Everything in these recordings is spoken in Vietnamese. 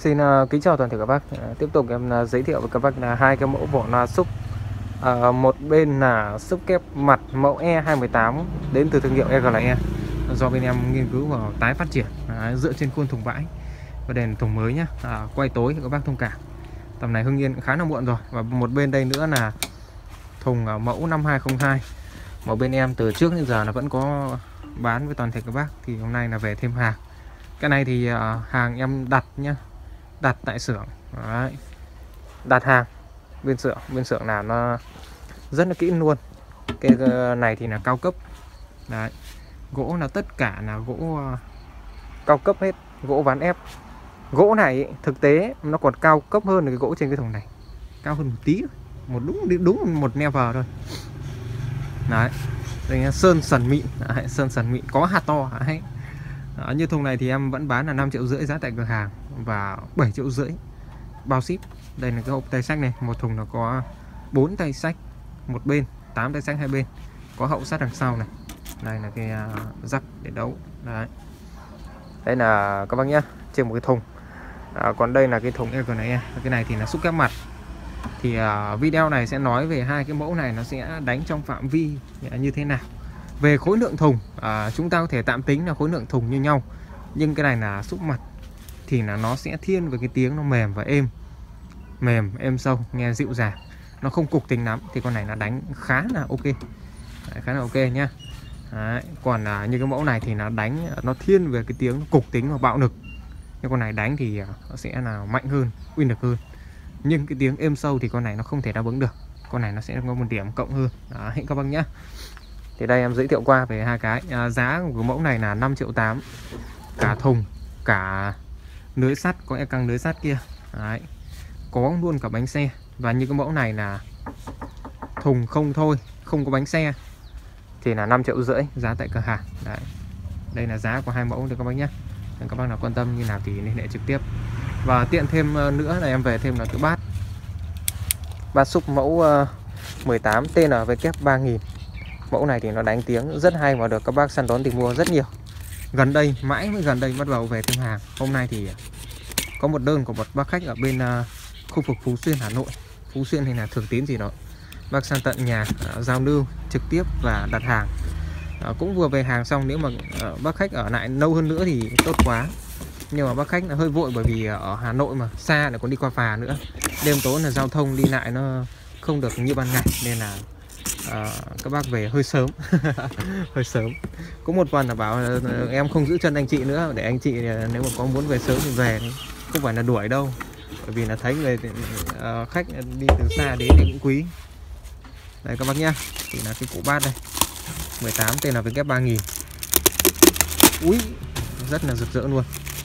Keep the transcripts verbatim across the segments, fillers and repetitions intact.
Xin uh, kính chào toàn thể các bác. Uh, tiếp tục em uh, giới thiệu với các bác là hai cái mẫu vỏ loa xúc. Uh, một bên là xúc kép mặt mẫu E hai một tám đến từ thương hiệu e giê lờ e, do bên em nghiên cứu vào tái phát triển uh, dựa trên khuôn thùng bãi và đèn thùng mới nhá. Uh, quay tối các bác thông cảm. Tầm này Hưng Yên khá là muộn rồi. Và một bên đây nữa là thùng uh, mẫu năm hai không hai. Một bên em từ trước đến giờ là vẫn có bán với toàn thể các bác, thì hôm nay là về thêm hàng. Cái này thì uh, hàng em đặt nhá, đặt tại xưởng. Đấy. Đặt hàng bên xưởng, bên xưởng làm nó rất là kỹ luôn. Cái này thì là cao cấp. Đấy. Gỗ là tất cả là gỗ uh, cao cấp hết, gỗ ván ép. Gỗ này ý, thực tế nó còn cao cấp hơn cái gỗ trên cái thùng này, cao hơn một tí, một đúng đúng một never thôi. Đấy. Đây sơn sần mịn. Đấy. Sơn sần mịn có hạt to. Đấy. Đó, như thùng này thì em vẫn bán là năm triệu rưỡi giá tại cửa hàng và bảy triệu rưỡi bao ship. Đây là cái hộp tay sách này, một thùng nó có bốn tay sách một bên, tám tay sách hai bên, có hậu sắt đằng sau này. Đây là cái uh, rắc để đấu. Đấy. Đây là các bác nhá, trên một cái thùng. À, còn đây là cái thùng e giê lờ e. Cái này thì là xúc kép mặt. Thì uh, video này sẽ nói về hai cái mẫu này nó sẽ đánh trong phạm vi như thế nào. Về khối lượng thùng, à, chúng ta có thể tạm tính là khối lượng thùng như nhau, nhưng cái này là xúc mặt thì là nó sẽ thiên về cái tiếng nó mềm và êm, mềm êm sâu, nghe dịu dàng, nó không cục tính lắm. Thì con này là đánh khá là ok. Đấy, khá là ok nhá. Đấy, còn à, như cái mẫu này thì nó đánh nó thiên về cái tiếng nó cục tính và bạo lực. Nhưng con này đánh thì à, nó sẽ là mạnh hơn, uy lực hơn. Nhưng cái tiếng êm sâu thì con này nó không thể đáp ứng được. Con này nó sẽ có một điểm cộng hơn. Đấy, các bác nhá. Thì đây em giới thiệu qua về hai cái. À, giá của mẫu này là năm triệu tám. Cả thùng, cả lưới sắt, có e căng lưới sắt kia. Đấy. Có luôn cả bánh xe. Và như cái mẫu này là thùng không thôi, không có bánh xe, thì là năm triệu rưỡi giá tại cửa hàng. Đấy. Đây là giá của hai mẫu được các bác nhé. Các bác nào quan tâm như nào thì liên hệ trực tiếp. Và tiện thêm nữa là em về thêm là cái bát. Bát xúc mẫu mười tám T N W ba nghìn. Mẫu này thì nó đánh tiếng rất hay và được các bác săn đón tìm mua rất nhiều. Gần đây, mãi mới gần đây bắt đầu về thêm hàng. Hôm nay thì có một đơn của một bác khách ở bên uh, khu vực Phú Xuyên, Hà Nội. Phú Xuyên hay là Thường Tín gì đó. Bác sang tận nhà uh, giao lưu trực tiếp và đặt hàng. Uh, cũng vừa về hàng xong, nếu mà uh, bác khách ở lại lâu hơn nữa thì tốt quá. Nhưng mà bác khách là hơi vội, bởi vì ở Hà Nội mà xa lại còn đi qua phà nữa. Đêm tối là giao thông đi lại nó không được như ban ngày, nên là À, các bác về hơi sớm. Hơi sớm. Có một phần là bảo là em không giữ chân anh chị nữa, để anh chị nếu mà có muốn về sớm thì về, không phải là đuổi đâu, bởi vì là thấy người uh, khách đi từ xa đến thì cũng quý. Đây các bác nhá, thì là cái củ bát đây mười tám T N W ba nghìn. Úi, rất là rực rỡ luôn.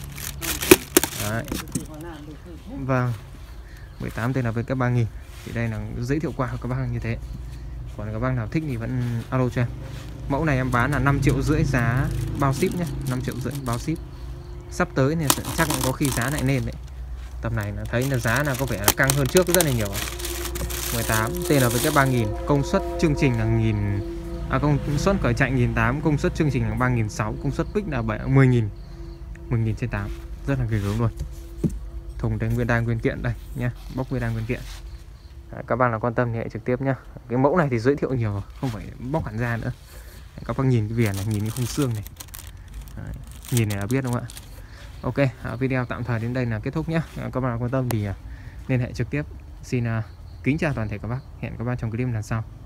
Đấy. Vâng, mười tám T N W ba nghìn. Thì đây là giới thiệu qua các bác như thế. Còn các bác nào thích thì vẫn alo cho em. Mẫu này em bán là năm triệu rưỡi giá bao ship nhé. năm triệu rưỡi bao ship. Sắp tới thì chắc có khi giá lại lên đấy. Tầm này là thấy là giá là có vẻ là căng hơn trước rất là nhiều. mười tám T N W ba nghìn. Công suất chương trình là nghìn. À, công suất khởi chạy một nghìn tám trăm, công suất chương trình là ba nghìn sáu trăm, công suất pick là mười nghìn. mười nghìn trên tám. Rất là ghê gớm luôn. Thùng đây nguyên đai nguyên kiện đây nha, bóc nguyên đai nguyên kiện. Đấy, các bác nào quan tâm thì hãy trực tiếp nhá. Cái mẫu này thì giới thiệu nhiều, không phải bóc hẳn ra nữa. Đấy, các bác nhìn cái viền này, nhìn cái khung xương này. Đấy, nhìn này là biết đúng không ạ? Ok, video tạm thời đến đây là kết thúc nhé. Các bác nào quan tâm thì liên hệ trực tiếp. Xin uh, kính chào toàn thể các bác. Hẹn các bác trong clip lần sau.